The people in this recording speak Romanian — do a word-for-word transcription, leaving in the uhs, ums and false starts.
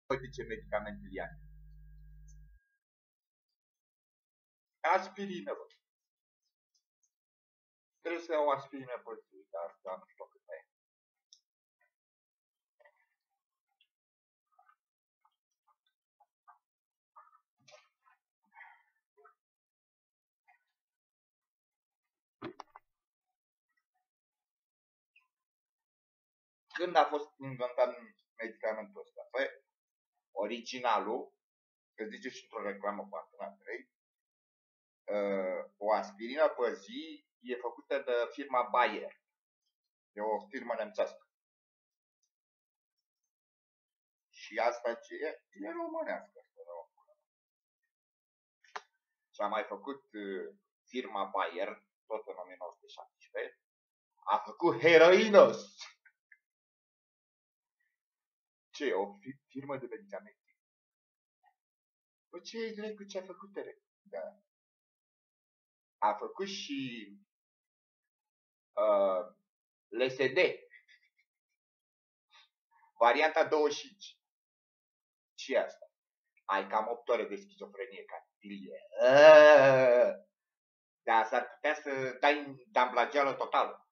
Uite ce medicamente ia. Aspirină, bă. Trebuie să iau o aspirină pe zi, dar asta nu știu cât mai e. Când a fost inventat medicamentul ăsta? Păi, originalul, că zice și într-o reclamă pe Antena trei, uh, o aspirină pe zi e făcută de firma Bayer. E o firmă nemțească. Și asta ce e? E românească. Și a mai făcut uh, firma Bayer, tot în o mie nouă sute șaptesprezece, a făcut heroină. Ce e? O firmă de medicamente? Păi ce e drept cu ce a făcut ele? Da. A făcut și uh, L S D. Varianta douăzeci și cinci. Ce e asta? Ai cam opt ore de schizofrenie ca tilie. Dar s-ar putea să dai în damblageală totală.